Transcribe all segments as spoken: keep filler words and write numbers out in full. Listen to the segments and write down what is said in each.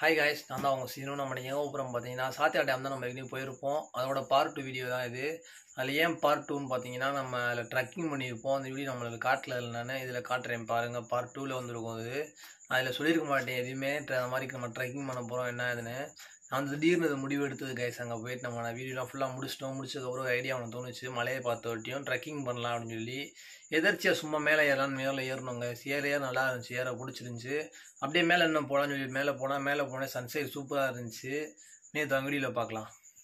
Hi guys, நான் தான் உங்கள் சீனு. நம்ம எங்கே போகிறோம் பார்த்தீங்கன்னா சாத்தியார் டேம் தான் நம்ம எங்கேயும் போயிருப்போம். அதோட பார்ட் டூ வீடியோ தான் இது. அதில் ஏன் பார்ட் டூன்னு பார்த்தீங்கன்னா, நம்ம அதில் ட்ரக்கிங் பண்ணியிருப்போம். அந்த வீடியோ நம்மளுக்கு காட்டல. நான் இதில் காட்டுறேன் பாருங்கள். பார்ட் டூவில் வந்துருக்கும். அது அதில் சொல்லியிருக்க மாட்டேன் எதுவுமே. அந்த மாதிரி நம்ம ட்ரெக்கிங் பண்ண போகிறோம் என்ன இதுன்னு. நான் திடீர்னு இது முடிவு எடுத்தது கைஸ். அங்கே போயிட்டு நம்ம நான் வீடியோலாம் ஃபுல்லாக முடிச்சிட்டோம். முடிச்சதுக்கப்புறம் ஒரு ஐடியா ஒன்று தோணுச்சு. மலையை பார்த்த வட்டியும் ட்ரெக்கிங் பண்ணலாம் அப்படின்னு சொல்லி எதர்ச்சியாக சும்மா மேலே ஏறலான்னு மேலே ஏறணுங்க. ஏற ஏற நல்லா இருந்துச்சு, ஏற பிடிச்சிருந்துச்சு. அப்படியே மேலே இன்னும் போகலான்னு சொல்லி மேலே போனால் மேலே போனால் சன்செட் சூப்பராக இருந்துச்சு. நேற்று அங்கடியில் பார்க்கலாம்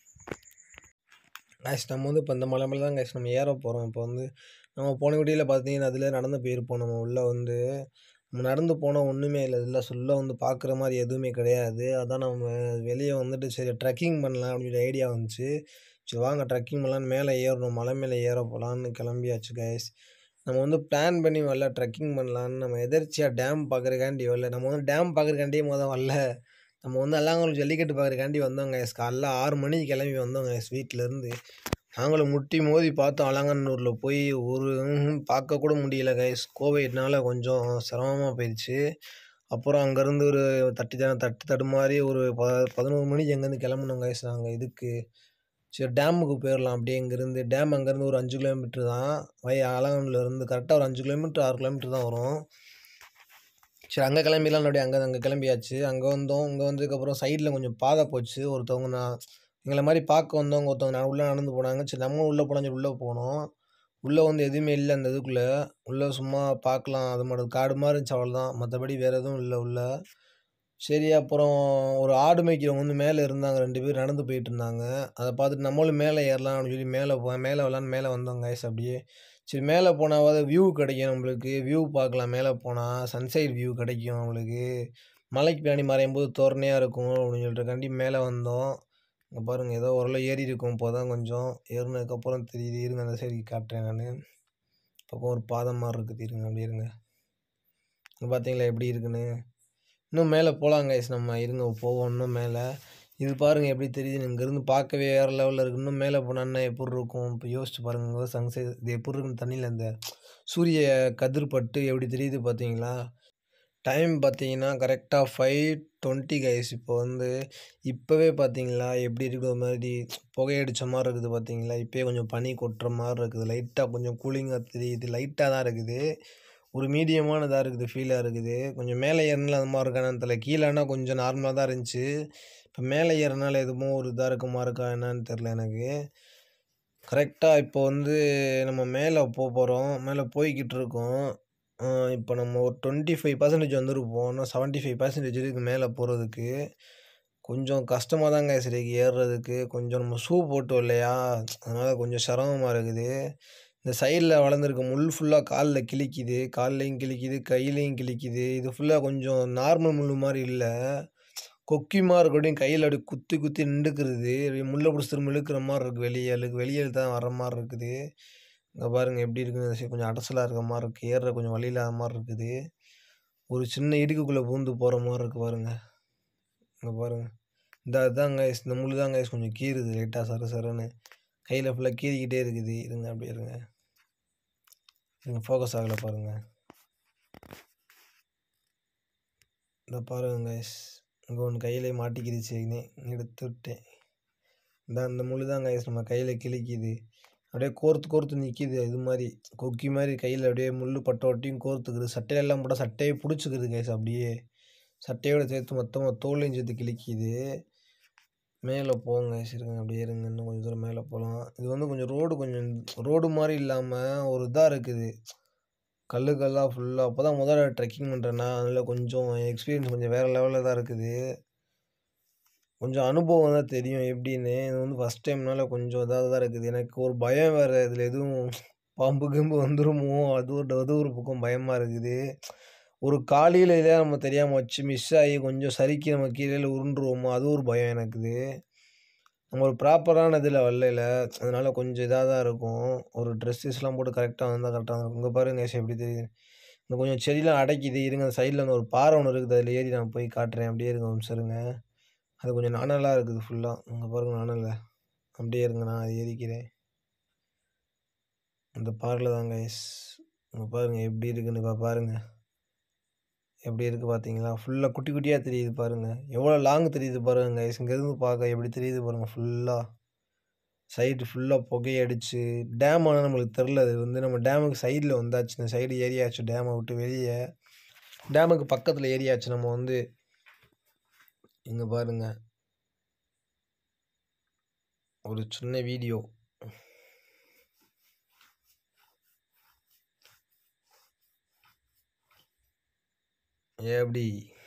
கைஸ். நம்ம வந்து இப்போ இந்த மலை மேலே தான் கைஸ் நம்ம ஏற போகிறோம். இப்போ வந்து நம்ம போன வீடியோவில் பார்த்தீங்கன்னா அதில் நடந்து போயிருப்போம். நம்ம உள்ளே வந்து நம்ம நடந்து போனால் ஒன்றுமே இல்லை. இதில் சொல்ல வந்து பார்க்குற மாதிரி எதுவுமே கிடையாது. அதான் நம்ம வெளியே வந்துட்டு சரி ட்ரெக்கிங் பண்ணலாம் அப்படின்ற ஐடியா வந்துச்சு. சரி வாங்க ட்ரெக்கிங் பண்ணலான்னு மேலே ஏறணும், மலை மேலே ஏற போகலான்னு கிளம்பியாச்சு கைஸ். நம்ம வந்து பிளான் பண்ணி வரல, ட்ரெக்கிங் பண்ணலான்னு. நம்ம எதர்ச்சியாக டேம் பார்க்குறக்காண்டி வரல. நம்ம வந்து டேம் பார்க்குறக்காண்டியே மொதல் வரல. நம்ம வந்து அல்லாங்கல் ஜல்லிக்கட்டு பார்க்குறக்காண்டி வந்தோம் கைஸ். காலைல ஆறு மணிக்கு கிளம்பி வந்தோம் கைஸ் வீட்டிலேருந்து. நாங்களும் முட்டி மோதி பார்த்தோம். அலங்காநல்லூரில் போய் ஒரு பார்க்க கூட முடியல கைஸ். கோவிட்னால கொஞ்சம் சிரமமாக போயிடுச்சு. அப்புறம் அங்கேருந்து ஒரு தட்டி த தட்டு தடுமாறி ஒரு ப பதினோரு மணிக்கு அங்கேருந்து கிளம்புனோம் கைஸ். நாங்கள் இதுக்கு சரி டேமுக்கு போயிடலாம். அப்படியே இங்கேருந்து டேம் அங்கேருந்து ஒரு அஞ்சு கிலோமீட்ரு தான். வை அலங்காநல்லூர்லேருந்து கரெக்டாக ஒரு அஞ்சு கிலோமீட்ரு ஆறு கிலோமீட்ரு தான் வரும். சரி அங்கே கிளம்பிடலாம். அப்படியே அங்கே அங்கே கிளம்பியாச்சு. அங்கே வந்தோம். இங்கே வந்ததுக்கப்புறம் சைடில் கொஞ்சம் பாதை போச்சு. ஒருத்தவங்க நான் எங்களை மாதிரி பார்க்க வந்தவங்க ஒருத்தவங்க நான் உள்ளே நடந்து போனாங்க. சரி நம்மளும் உள்ளே போனால் சொல்லி உள்ளே போனோம். உள்ளே வந்து எதுவுமே இல்லை அந்த இதுக்குள்ளே. உள்ளே சும்மா பார்க்கலாம், அது மட்டும் காடு மாதிரி இருந்துச்சு, அவ்வளோதான். மற்றபடி வேறு எதுவும் இல்லை உள்ளே. சரி அப்புறம் ஒரு ஆடு மேய்க்கிறவங்க வந்து மேலே இருந்தாங்க. ரெண்டு பேர் நடந்து போயிட்டு இருந்தாங்க. அதை பார்த்துட்டு நம்மளும் மேலே ஏறலாம் அப்படின்னு சொல்லி மேலே போ மேலே வரலான்னு மேலே வந்தோம் கைஸ். அப்படியே சரி மேலே போனாவது வியூ கிடைக்கும் நம்மளுக்கு. வியூ பார்க்கலாம் மேலே போனால். சன்சைட் வியூ கிடைக்கும் நம்மளுக்கு. மலைக்கு பின்னாடி மறையும் போது தோரணையாக இருக்கும் அப்படின்னு சொல்லிட்டு கண்டி மேலே வந்தோம். இங்கே பாருங்கள் ஏதோ ஓரளவு ஏறி இருக்கும். இப்போ தான் கொஞ்சம் ஏறினதுக்கப்புறம் தெரியுது. இருங்க அந்த சைடு காட்டுறேன் நான். பக்கம் ஒரு பாதம் மாதிரி இருக்குது. இருங்க அப்படி இருங்க. இங்கே பார்த்தீங்களா எப்படி இருக்குன்னு. இன்னும் மேலே போகலாம் கைஸ். நம்ம இருங்க போவோம் இன்னும் மேலே. இது பாருங்கள் எப்படி தெரியுது. இங்கேருந்து பார்க்கவே வேறு லெவலில் இருக்குது. இன்னும் மேலே போனான்னா எப்படி இருக்கும் இப்போ யோசிச்சு பாருங்கள். சன்சைட் இது எப்படி இருக்குன்னு தண்ணியில் இந்த சூரிய கதிர் பட்டு எப்படி தெரியுது பார்த்தீங்களா. டைம் பார்த்தீங்கன்னா கரெக்டாக ஃபைவ் டுவெண்ட்டி கைஸ். இப்போ வந்து இப்போவே பார்த்தீங்களா எப்படி இருக்குது, ஒரு மாதிரி புகையடித்த மாதிரி இருக்குது பார்த்தீங்களா. இப்போயே கொஞ்சம் பனி கொட்டுற மாதிரி இருக்குது. லைட்டாக கொஞ்சம் கூலிங்காக தெரியுது. லைட்டாக தான் இருக்குது. ஒரு மீடியமான இதாக இருக்குது, ஃபீலாக இருக்குது. கொஞ்சம் மேலே ஏறினால அது மாதிரி இருக்கானு தெரியல. கீழேனா கொஞ்சம் நார்மலாக தான் இருந்துச்சு. இப்போ மேலே ஏறினால எதுவும் ஒரு இதாக இருக்குமா இருக்கா என்னன்னு தெரில எனக்கு. கரெக்டாக இப்போ வந்து நம்ம மேலே போக போகிறோம். மேலே போய்கிட்டு இருக்கோம். இப்போ நம்ம ஒரு டுவெண்ட்டி ஃபைவ் பர்சன்டேஜ் வந்துருப்போம். இன்னும் செவன்ட்டி ஃபைவ் பர்சன்டேஜ் இருக்குது மேலே போகிறதுக்கு. கொஞ்சம் கஷ்டமாக தாங்க சரி ஏறுறதுக்கு. கொஞ்சம் நம்ம ஷூ போட்டோம் இல்லையா, அதனால் கொஞ்சம் சிரமமாக இருக்குது. இந்த சைடில் வளர்ந்துருக்க முள் ஃபுல்லாக காலில் கிழிக்குது. கால்லையும் கிழிக்குது, கையிலையும் கிழிக்குது. இது ஃபுல்லாக கொஞ்சம் நார்மல் முள் மாதிரி இல்லை, கொக்கிமாக இருக்கட்டும். கையில் அப்படி குத்தி குத்தி நின்றுக்கிறது. முள்ளை பிடிச்சி திரும்ப இழுக்கிற மாதிரி இருக்குது. வெளியே இழுக்கு வெளியே தான் வர மாதிரி இருக்குது. இங்கே பாருங்கள் எப்படி இருக்குன்னு. கொஞ்சம் அடசலாக இருக்க மாதிரி இருக்குது. ஏறுற கொஞ்சம் வழி இல்லாத மாதிரி இருக்குது. ஒரு சின்ன இடுக்குள்ளே பூந்து போகிற மாதிரி இருக்குது பாருங்கள். இங்கே பாருங்கள் இந்த அதுதாங்க இந்த முள் தாங்க கொஞ்சம் கீறுது லைட்டாக சர சரன்னு. கையில் ஃபுல்லாக கீறிக்கிட்டே இருக்குது. இருங்க அப்படியே இருங்க. இருங்க ஃபோக்கஸ் ஆகலை பாருங்கள். இந்த பாருங்க கைஸ், இங்கே ஒன்று கையிலே மாட்டிக்கிடுச்சுன்னு எடுத்து விட்டேன். இந்த அந்த முள் தான் கைஸ் நம்ம கையில் கிழிக்குது. அப்படியே கோர்த்து கோர்த்து நிற்கிது. இது மாதிரி கொக்கி மாதிரி கையில் அப்படியே முள் பட்ட ஒட்டியும் கோர்த்துக்குது. சட்டையெல்லாம் போட்டால் சட்டையை பிடிச்சிக்குது கைஸ். அப்படியே சட்டையோடு சேர்த்து மொத்தமாக தோலையும் சேர்த்து கிழிக்குது. மேலே போங்க இருங்க அப்படியே இருங்க. இன்னும் கொஞ்சம் தூரம் மேலே போகலாம். இது வந்து கொஞ்சம் ரோடு கொஞ்சம் ரோடு மாதிரி இல்லாமல் ஒரு இதாக இருக்குது. கல்லு கல்லாக ஃபுல்லாக. அப்போ தான் முதல்ல ட்ரெக்கிங் பண்ணுறேன்னா அதில் கொஞ்சம் எக்ஸ்பீரியன்ஸ் கொஞ்சம் வேறு லெவலில் தான் இருக்குது. கொஞ்சம் அனுபவம் தான் தெரியும் எப்படின்னு. இது வந்து ஃபஸ்ட் டைம்னால கொஞ்சம் இதாக தான் இருக்குது. எனக்கு ஒரு பயம் வேறு. இதில் எதுவும் பாம்பு கிம்பு வந்துருமோ அது ஒரு அது ஒரு பக்கம் பயமாக இருக்குது. ஒரு காலையில் இதே நம்ம தெரியாமல் வச்சு மிஸ் ஆகி கொஞ்சம் சறுக்கி நம்ம கீழே உருண்டுருவோமோ அது ஒரு பயம் எனக்குது. நம்ம ஒரு ப்ராப்பரான இதில் வரல, அதனால் கொஞ்சம் இதாக தான் இருக்கும். ஒரு ட்ரெஸ்ஸஸ்லாம் போட்டு கரெக்டாக வந்தால் கரெக்டாக இருக்கும். இங்கே பாருங்க எப்படி தெரியுது. இங்கே கொஞ்சம் செடியெலாம் அடைக்கிது. இருங்க அந்த சைடில் வந்து ஒரு பாறை ஒன்று இருக்குது. அதில் ஏறி நான் போய் காட்டுறேன். அப்படியே இருங்க ஒரு சரிங்க. அது கொஞ்சம் நானலாக இருக்குது ஃபுல்லாக. இங்கே பாருங்கள் நானலை. அப்படியே இருங்க நான் அது ஏறிக்கிறேன். அந்த பாறையில் தாங்க கைஸ். இங்கே பாருங்கள் எப்படி இருக்குன்னு இப்போ பாருங்கள். எப்படி இருக்குது பார்த்தீங்களா? ஃபுல்லாக குட்டி குட்டியாக தெரியுது பாருங்கள். எவ்வளோ லாங் தெரியுது பாருங்கள் கைஸ். இங்கேருந்து பார்க்க எப்படி தெரியுது பாருங்கள். ஃபுல்லாக சைடு ஃபுல்லாக புகையடிச்சு டேம் ஆனால் நம்மளுக்கு தெரில. அது வந்து நம்ம டேமுக்கு சைடில் வந்தாச்சு. இந்த சைடு ஏரியாச்சு டேமை விட்டு வெளியே. டேமுக்கு பக்கத்தில் ஏரியாச்சு நம்ம வந்து. இங்கே பாருங்கள் ஒரு சின்ன வீடியோ. எப்படி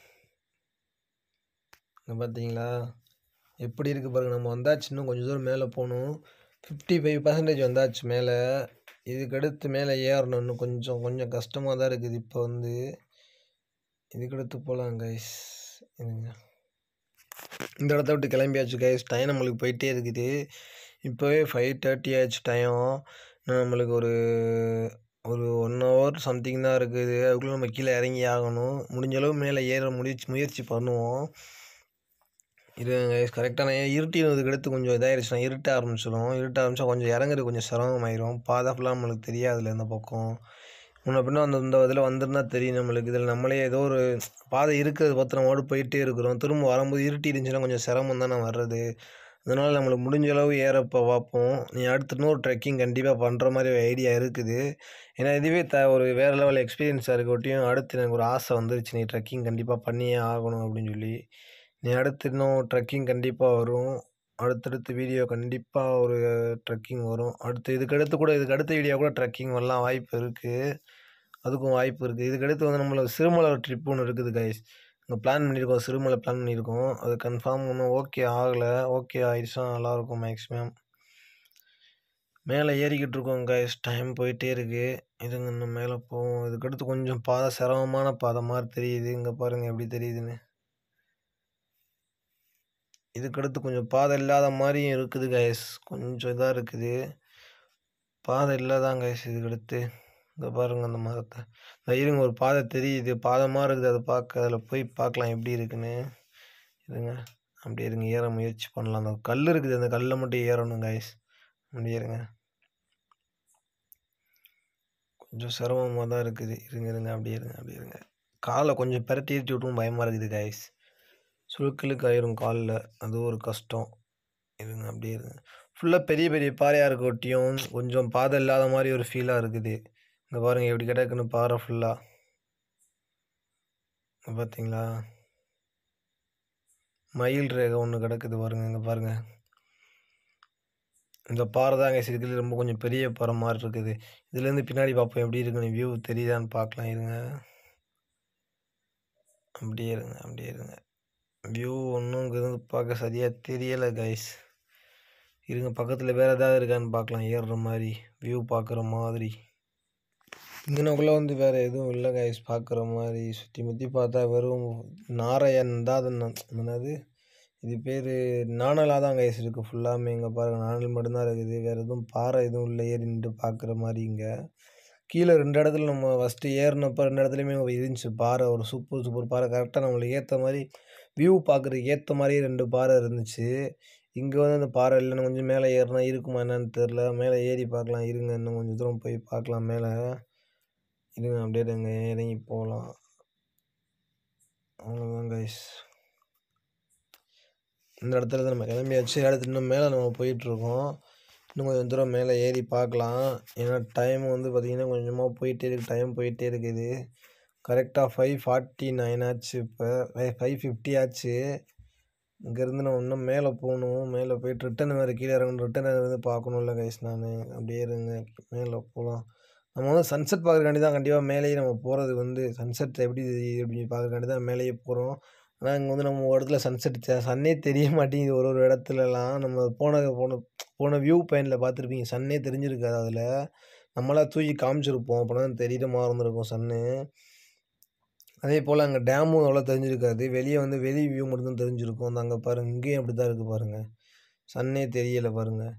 இங்கே பார்த்தீங்களா எப்படி இருக்குது பாருங்கள். நம்ம வந்தாச்சு, இன்னும் கொஞ்சம் தூரம் மேலே போகணும். ஃபிஃப்டி ஃபைவ் பர்சன்டேஜ் வந்தாச்சு மேலே. இதுக்கடுத்து மேலே ஏறணும். இன்னும் கொஞ்சம் கொஞ்சம் கஷ்டமாக தான் இருக்குது இப்போ வந்து. இதுக்கடுத்து போகலாம் கைஸ். இதுங்க இந்த இடத்த விட்டு கிளம்பியாச்சு கைஸ். டைம் நம்மளுக்கு போயிட்டே இருக்குது. இப்போவே ஃபைவ் தேர்ட்டி ஆச்சு டைம். நம்மளுக்கு ஒரு ஒரு ஒன் ஹவர் சம்திங் தான் இருக்குது. அதுக்குள்ளே நம்ம கீழே இறங்கி ஆகணும். முடிஞ்ச அளவு மேலே ஏற முயற்சி முயற்சி பண்ணுவோம். இது கரெக்டான இருட்டினதுக்கு அடுத்து கொஞ்சம் இதாகிடுச்சுன்னா இருட்ட ஆரம்பிச்சிடும். இருட்ட ஆரம்பித்தா கொஞ்சம் இறங்குறது கொஞ்சம் சிரமமாயிரும். பாதை ஃபுல்லாக நம்மளுக்கு தெரியாதுல்ல இந்த பக்கம். முன்ன பின்ன அந்த இந்த இதில் வந்துருந்தா தெரியும் நம்மளுக்கு. இதில் நம்மளே ஏதோ ஒரு பாதை இருக்கிறத பார்த்து நம்ம ஓடி போயிட்டே இருக்கிறோம். திரும்ப வரும்போது இருட்டி இருந்துச்சுன்னா கொஞ்சம் சிரமம் தானே வர்றது. அதனால் நம்மளுக்கு முடிஞ்ச அளவு ஏறப்போ பார்ப்போம். நீ அடுத்து இன்னொரு ட்ரெக்கிங் கண்டிப்பாக பண்ணுற மாதிரி ஒரு ஐடியா இருக்குது. ஏன்னா இதுவே த ஒரு வேறு லெவல் எக்ஸ்பீரியன்ஸாக இருக்கட்டும். அடுத்து எனக்கு ஒரு ஆசை வந்துருச்சு, நீ ட்ரெக்கிங் கண்டிப்பாக பண்ணியே ஆகணும் அப்படின்னு சொல்லி. நீ அடுத்து இன்னும் ட்ரெக்கிங் கண்டிப்பாக வரும். அடுத்தடுத்த வீடியோ கண்டிப்பாக ஒரு ட்ரெக்கிங் வரும். அடுத்து இதுக்கடுத்து கூட இதுக்கு அடுத்த வீடியோ கூட ட்ரெக்கிங் வரலாம் வாய்ப்பு இருக்குது. அதுக்கும் வாய்ப்பு இருக்குது. இதுக்கடுத்து வந்து நம்மளுக்கு சிறுமலை ட்ரிப் ஒன்று இருக்குது கைஸ். இங்கே பிளான் பண்ணியிருக்கோம். சிறுமலை பிளான் பண்ணியிருக்கோம். அது கன்ஃபார்ம் ஒன்றும் ஓகே ஆகலை. ஓகே ஆகிடுச்சா நல்லாயிருக்கும். மேக்ஸிமம் மேலே ஏறிக்கிட்டு இருக்கோம் கைஸ். டைம் போயிட்டே இருக்குது. இதுங்க இன்னும் மேலே போவோம். இதுக்கடுத்து கொஞ்சம் பாதை சிரமமான பாதை மாதிரி தெரியுது. இங்கே பாருங்கள் எப்படி தெரியுதுன்னு. இதுக்கடுத்து கொஞ்சம் பாதை இல்லாத மாதிரியும் இருக்குது கைஸ். கொஞ்சம் இதாக இருக்குது. பாதை இல்லாதான் கைஸ் இதுக்கடுத்து. இங்கே பாருங்கள் அந்த மரத்தை. இந்த இருங்க ஒரு பாதை தெரியுது. பாதமாக இருக்குது. அதை பார்க்க அதில் போய் பார்க்கலாம் எப்படி இருக்குன்னு. இருங்க அப்படி இருங்க ஏற முயற்சி பண்ணலாம். அந்த கல் இருக்குது. அந்த கல்லை மட்டும் ஏறணும் கைஸ். அப்படி இருங்க கொஞ்சம் சிரமமாக தான் இருக்குது. இருங்க இருங்க அப்படி இருங்க அப்படி இருங்க காலை கொஞ்சம் பெரட்டி ஏற்றி விட்டும் பயமாக இருக்குது கைஸ். சுழுக்களுக்கு ஆயிரும் காலில். அது ஒரு கஷ்டம். இருங்க அப்படியே இருங்க. ஃபுல்லாக பெரிய பெரிய பாறையாக இருக்கட்டியும் கொஞ்சம் பாதை இல்லாத மாதிரி ஒரு ஃபீலாக இருக்குது. இங்கே பாருங்கள் எப்படி கிடக்குன்னு பாறை ஃபுல்லாக. பார்த்தீங்களா மயில் ரேகை ஒன்று கிடக்குது பாருங்கள். இங்கே பாருங்கள் இந்த பாறை தான் கைஸ் இருக்கிறது ரொம்ப கொஞ்சம் பெரிய பாறை மாதிரி இருக்குது. இதுலேருந்து பின்னாடி பார்ப்போம் எப்படி இருக்குன்னு. வியூ தெரியுதான்னு பார்க்கலாம். இருங்க அப்படியே இருங்க அப்படியே இருங்க வியூ ஒன்றும் இங்கேருந்து பார்க்க சரியாக தெரியலை கைஸ். இருங்க பக்கத்தில் வேறு ஏதாவது இருக்கான்னு பார்க்கலாம். ஏறுற மாதிரி வியூ பார்க்குற மாதிரி. இங்கனக்குள்ளே வந்து வேறு எதுவும் இல்லை கைஸ் பார்க்குற மாதிரி. சுற்றி முற்றி பார்த்தா வெறும் நாராயண் தான். அது என்னது இது பேர் நாணலாக தான் கைஸ் இருக்குது ஃபுல்லாமே. இங்கே பாருங்கள் நாணல் மட்டும்தான் இருக்குது. வேறு எதுவும் பாறை எதுவும் இல்லை ஏறி நின்று பார்க்குற மாதிரி. இங்கே கீழே ரெண்டு இடத்துல நம்ம ஃபஸ்ட்டு ஏறினப்போ ரெண்டு இடத்துலையுமே இருந்துச்சு பாறை. ஒரு சூப்பர் சூப்பர் பாறை கரெக்டாக நம்மளுக்கு ஏற்ற மாதிரி வியூ பார்க்குறதுக்கு ஏற்ற மாதிரியே ரெண்டு பாறை இருந்துச்சு. இங்கே வந்து அந்த பாறை இல்லைன்னு கொஞ்சம் மேலே ஏறினா இருக்குமா என்னன்னு தெரில. மேலே ஏறி பார்க்கலாம். இருங்க இன்னும் கொஞ்சம் தூரம் போய் பார்க்கலாம் மேலே. இருங்க அப்படியே இருங்க இறங்கி போகலாம். அவ்வளோதான் கைஸ். இந்த இடத்துல நம்ம கிளம்பியாச்சு. அடுத்து இன்னும் மேலே நம்ம போயிட்டுருக்கோம். இன்னும் கொஞ்சம் தூரம் மேலே ஏறி பார்க்கலாம். ஏன்னா டைம் வந்து பார்த்திங்கன்னா கொஞ்சமாக போயிட்டே இருக்குது. டைம் போயிட்டே இருக்குது. கரெக்டாக ஃபைவ் ஃபார்ட்டி நைன் ஆச்சு. இப்போ ஃபைவ் ஃபிஃப்டி ஆச்சு. இங்கேருந்து நான் இன்னும் மேலே போகணும். மேலே போய்ட்டு ரிட்டன் வேறு கீழே இறங்கணும். ரிட்டன் வந்து பார்க்கணும்ல கைஸ். நான் அப்படியே இருங்க மேலே போகலாம். நம்ம வந்து சன்செட் பார்க்குறக்காண்டி தான் கண்டிப்பாக மேலேயே நம்ம போகிறது. வந்து சன்செட் எப்படி அப்படின்னு பார்க்குறக்காண்டி தான் மேலேயே போகிறோம். ஆனால் இங்கே வந்து நம்ம ஒரு இடத்துல சன்செட் சன்னே தெரிய மாட்டேங்குது. ஒரு ஒரு இடத்துலலாம் நம்ம போன போன போன வியூ பாயிண்டில் பார்த்துருப்பீங்க. சன்னே தெரிஞ்சிருக்காது. அதில் நம்மளாம் தூக்கி காமிச்சிருப்போம். அப்போ தான் தெரியுற மாதிரி இருந்திருக்கும் சன்னு. அதே போல் அங்கே டேமும் அவ்வளோ தெரிஞ்சிருக்காது. வெளியே வந்து வெளி வியூ மட்டும்தான் தெரிஞ்சிருக்கும். அந்த அங்கே பாருங்கள் இங்கேயும் அப்படி தான் இருக்குது பாருங்கள். சன்னே தெரியலை பாருங்கள்.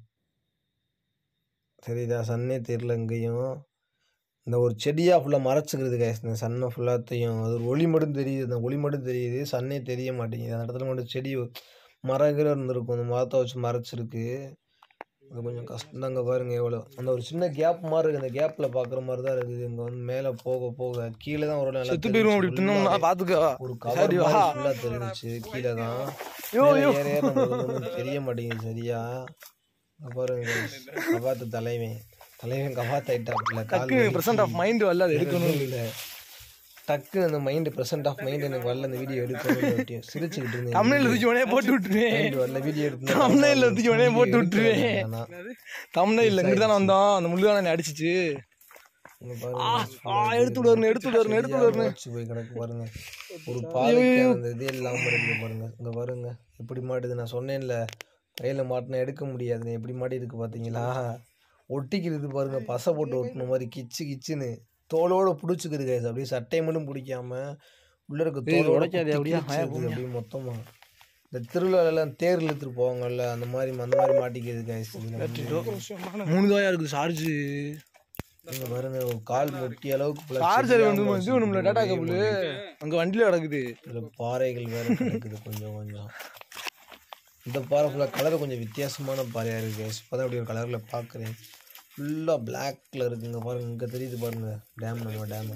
சரிதா சன்னே தெரியல இங்கேயும். இந்த ஒரு செடியாக ஃபுல்லாக மறைச்சிக்கிறது கைஸ். இந்த சன்னை ஃபுல்லாத்தையும் அது ஒரு ஒளி மட்டும் தெரியுது. அந்த ஒளி மட்டும் தெரியுது. சன்னே தெரிய மாட்டேங்குது. அந்த இடத்துல மட்டும் செடி மரங்கிற இருந்திருக்கும். அந்த மரத்தை வச்சு மறைச்சிருக்கு. அது கொஞ்சம் கஷ்டம் தாங்க பாருங்க எவ்வளோ. அந்த ஒரு சின்ன கேப் மாரி இருக்குது. அந்த கேப்ல பார்க்குற மாரி தான் இருக்குது. இங்க வந்து மேல போக போக கீழ தான் ஒரு நல்லா தெரிஞ்சுச்சு. ஃபுல்லாவே ஒரு கவர் மாரி ஃபுல்லா தெரிஞ்சுச்சு. கீழ தான். மேல ஏற ஏற நம்மளுக்கு வந்து ஒண்ணும் தெரிய மாட்டேங்குது சரியா. இங்க பாருங்க கைஸ். கபாத்து தலைவன். தலைவன் கபாத் ஆயிட்டாப்ல. கால் பிரசன்ட் ஆஃப் மைண்ட் வரல அது எடுக்கணும் இல்ல. டக்கு அந்த மைண்ட் பிரசன்ட் ஆஃப் மைண்ட் எனக்கு வரல அந்த வீடியோ எடுக்கணும். சிரிச்சுக்கிட்டு இருந்தேன். தம்ப்நெயில் தூக்கி உடனே போட்டு விட்டுருவேன். வரல வீடியோ எடுத்து தம்ப்நெயில் தூக்கி உடனே போட்டு விட்டுருவேன். தம்ப்நெயில் இங்கிட்டு தானே வந்தோம். அந்த முள்ளுதானே அடிச்சிச்சு. இங்க பாருங்க எடுத்து விடுறேன் எடுத்து விடுறேன் எடுத்து விடுறேன் போய் கிடக்கு பாருங்க. ஒரு பாதைக்கு அந்த இது இல்லாம இருக்கு பாருங்க. இங்க பாருங்க எப்படி மாட்டுது. நான் சொன்னேன்ல கையில மாட்டினா எடுக்க முடியாதுன்னு. எப்படி மாட்டி இருக்கு பாத்தீங்களா. ஒட்டிக்கிறது பாருங்க. பசை போட்டு ஒட்டின மாதிரி கிச்சு கிச்சுன்னு தோலோட பிடிச்சிக்குது கைஸ். அப்படியே சட்டையை மட்டும் பிடிக்காம உள்ள இருக்க தோலோட உடைக்காது. அப்படியே அப்படியே மொத்தமா இந்த திருவிழாலாம் தேர் இழுத்துட்டு போவாங்கல்ல அந்த மாதிரி அந்த மாதிரி மாட்டிக்கிறது கைஸ். மூணு தாயா இருக்குது சார்ஜ். இங்க பாருங்க ஒரு கால் முட்டி அளவுக்கு சார்ஜர் வந்து நம்மள டாடா கேபிள் அங்க வண்டியில கிடக்குது. இதுல பாறைகள் வேற கிடக்குது கொஞ்சம் கொஞ்சம். இந்த பாறை ஃபுல்லாக கலர் கொஞ்சம் வித்தியாசமான பாறையாக இருக்குது கைஸ். இப்போ தான் அப்படி ஒரு கலரில் பார்க்குறேன். ஃபுல்லாக பிளாக்ல இருக்குங்க பாருங்க. இங்கே தெரியுது பாருங்க டேம். நம்ம டேம்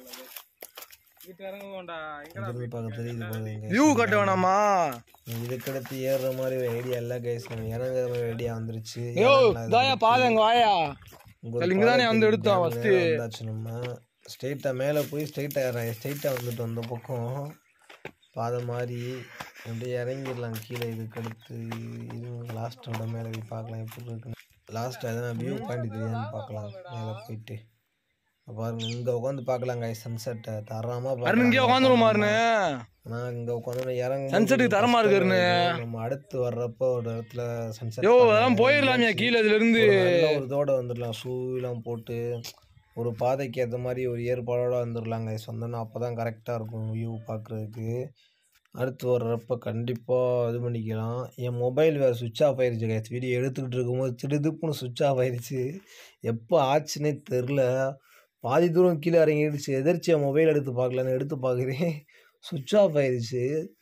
பார்க்க தெரியுது பாருங்க. வியூ கட்ட வேணாமா. இதுக்கடுத்து ஏறுற மாதிரி ஒரு ஐடியா இல்லை கைஸ். நம்ம இறங்குற மாதிரி ஐடியா வந்துருச்சு. பாருங்க வாயா இங்கதானே வந்து எடுத்தோம் ஃபர்ஸ்ட். வந்தாச்சு நம்ம ஸ்ட்ரெயிட்டா மேலே போய் ஸ்ட்ரெயிட்டா ஸ்ட்ரெயிட்டா வந்துட்டு வந்த பக்கம் பாதை மாதிரி அப்படியே இறங்கிடலாம் கீழே. இதுக்கு அடுத்து இது லாஸ்ட்டோட மேலே போய் பார்க்கலாம் எப்படி இருக்குன்னு. லாஸ்ட்டாக எதனா வியூ பாயிண்ட் தெரியாதுன்னு பார்க்கலாம் மேலே போயிட்டு. பாருங்க இங்கே உட்காந்து பார்க்கலாம் கைஸ் சன்செட்டை தரமா பாருங்க. இங்கே உட்காந்துருமாருன்னு நான் இங்கே உட்காந்து இறங்க சன்செட்டுக்கு தரமா இருக்குன்னு. நம்ம அடுத்து வர்றப்போ ஒரு இடத்துல சன்செட் யோ அதெல்லாம் போயிடலாமே கீழே இதுல இருந்து ஒரு இதோட வந்துடலாம். ஷூ எல்லாம் போட்டு ஒரு பாதைக்கு ஏற்ற மாதிரி ஒரு ஏற்பாடோட வந்துடலாம் கைஸ். வந்தோன்னா அப்போ தான் கரெக்டாக இருக்கும் வியூ பார்க்குறதுக்கு. அடுத்து வர்றப்போ கண்டிப்பாக இது பண்ணிக்கலாம். என் மொபைல் வேறு சுவிட்ச் ஆஃப் ஆயிடுச்சு கைஸ். வீடியோ எடுத்துக்கிட்டு இருக்கும்போது திடுதுப்புன்னு சுவிட்ச் ஆஃப் ஆயிடுச்சு. எப்போ ஆச்சுன்னே தெரில. பாதி தூரம் கீழே இறங்கிடுச்சு. எதிர்ச்சியாக மொபைல் எடுத்து பார்க்கலான்னு எடுத்து பார்க்குறேன் சுவிட்ச் ஆஃப் ஆயிடுச்சு.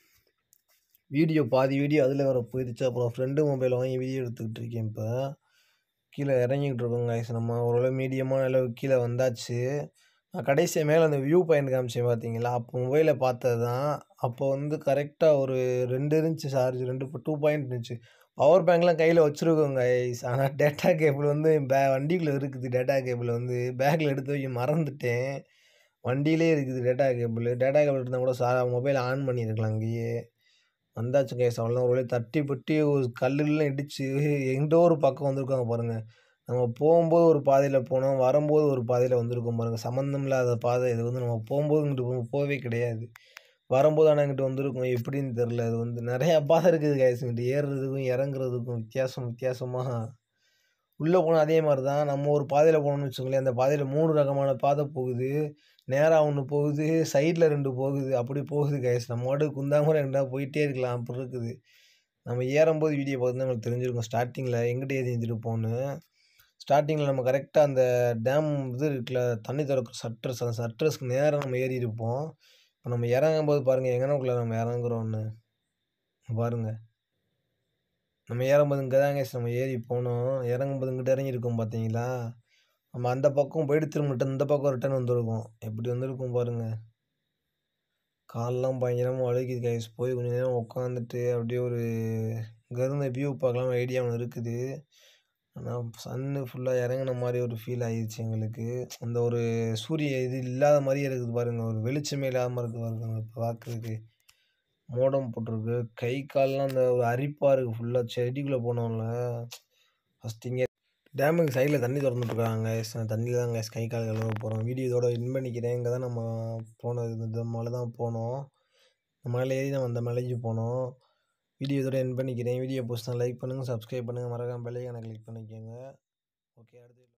வீடியோ பாதி வீடியோ அதில் வேறு போயிடுச்சு. அப்புறம் ஃப்ரெண்டு மொபைல் வாங்கி வீடியோ எடுத்துக்கிட்டு இருக்கேன். இப்போ கீழே இறங்கிக்கிட்டு இருக்கோம் கைஸ். நம்ம ஓரளவு மீடியமான அளவுக்கு கீழே வந்தாச்சு. நான் கடைசியாக மேலே அந்த வியூ பாயிண்ட் காமிச்சேன் பார்த்தீங்களா. அப்போ மொபைலில் பார்த்தது தான். அப்போ வந்து கரெக்டாக ஒரு ரெண்டு இருந்துச்சு சார்ஜ். ரெண்டு டூ பாயிண்ட் இருந்துச்சு. பவர் பேங்க்லாம் கையில் வச்சுருக்கோங்க கைஸ். ஆனால் டேட்டா கேபிள் வந்து பே வண்டிக்குள்ளே இருக்குது. டேட்டா கேபிள் வந்து பேக்கில் எடுத்து வைக்க மறந்துட்டேன். வண்டியிலே இருக்குது டேட்டா கேபிள். டேட்டா கேபிள் இருந்தால் கூட சா மொபைல் ஆன் பண்ணியிருக்கலாம் அங்கேயே. வந்தாச்சு கைஸ். அவ்வளோதான். ஒரு தட்டி பட்டி ஒரு கல்லுலாம் இடிச்சு எங்கிட்ட ஒரு பக்கம் வந்திருக்காங்க பாருங்கள். நம்ம போகும்போது ஒரு பாதையில் போனோம், வரும்போது ஒரு பாதையில் வந்திருக்கோம் பாருங்கள். சம்மந்தம் இல்லாத பாதை இது. வந்து நம்ம போகும்போது இங்கிட்டு போகவே கிடையாது. வரும்போது ஆனால் இங்கிட்ட வந்திருக்கோம் எப்படின்னு தெரில. அது வந்து நிறையா பாதை இருக்குது கைஸ். இங்கிட்ட ஏறுறதுக்கும் இறங்குறதுக்கும் வித்தியாசம் வித்தியாசமாக உள்ளே போனால் அதே மாதிரி தான். நம்ம ஒரு பாதையில் போகணும்னு வச்சுக்கோங்களேன். அந்த பாதையில் மூணு ரகமான பாதை போகுது. நேராக ஒன்று போகுது, சைடில் ரெண்டு போகுது. அப்படி போகுது கைஸ். நம்ம வாட்டு குந்தாமரை ரெண்டா போயிட்டே இருக்கலாம் அப்படி இருக்குது. நம்ம ஏறும்போது வீடியோ பார்த்து நம்மளுக்கு தெரிஞ்சிருக்கும் ஸ்டார்டிங்கில் எங்கிட்ட ஏறி இருந்துருப்போன்னு. ஸ்டார்டிங்கில் நம்ம கரெக்டாக அந்த டேம் இது இருக்குல்ல தண்ணி திறக்கிற சட்ரஸ் அந்த சட்ரஸ்க்கு நேராக நம்ம ஏறி இருப்போம். இப்போ நம்ம இறங்கும்போது பாருங்கள் எங்கனக்குள்ளே நம்ம இறங்குறோன்னு பாருங்கள். நம்ம ஏறும்போது இங்கே தான் கைஸ் நம்ம ஏறி போனோம். இறங்கும்போது இங்கிட்ட இறங்கியிருக்கோம் பார்த்தீங்களா. நம்ம அந்த பக்கம் போயிட்டு திரும்பிட்டு இந்த பக்கம் ரிட்டன் வந்திருக்கோம். எப்படி வந்திருக்கும் பாருங்கள். காலெலாம் பயங்கரமாக வலிக்குது கைஸ். போய் கொஞ்சம் நேரம் உட்காந்துட்டு அப்படியே ஒரு இங்கேருந்து வியூ பார்க்கலாம் ஐடியா ஒன்று இருக்குது. ஆனால் சன்னு ஃபுல்லாக இறங்கின மாதிரி ஒரு ஃபீல் ஆகிடுச்சு எங்களுக்கு. அந்த ஒரு சூரிய இது இல்லாத மாதிரியே இருக்குது பாருங்கள். ஒரு வெளிச்சமே இல்லாத மாதிரி இருக்குது பாருங்க. இப்போ பார்க்குறதுக்கு மோடம் போட்டிருக்கு. கை கால்லாம் அந்த ஒரு அரிப்பாக இருக்குது ஃபுல்லாக. செடிக்குள்ளே போனோம்ல ஃபஸ்ட் இங்கே டேமுக்கு சைடில் தண்ணி திறந்துட்டுருக்காங்க கைஸ். தண்ணியில் தான் கைஸ் கை கால் கழுவ போகிறோம். வீடியோ இதோட இன் பண்ணிக்கிறேன். இங்கே தான் நம்ம போனது. இந்த மலை தான் போனோம். இந்த மலையில் ஏறி நம்ம அந்த மலைக்கு போனோம். வீடியோ இதோட என் பண்ணிக்கிறேன். வீடியோ பிடிச்சா லைக் பண்ணுங்கள், சப்ஸ்கிரைப் பண்ணுங்கள், மறக்காம பெல் ஐகானை கிளிக் பண்ணிக்கோங்க. ஓகே அடுத்து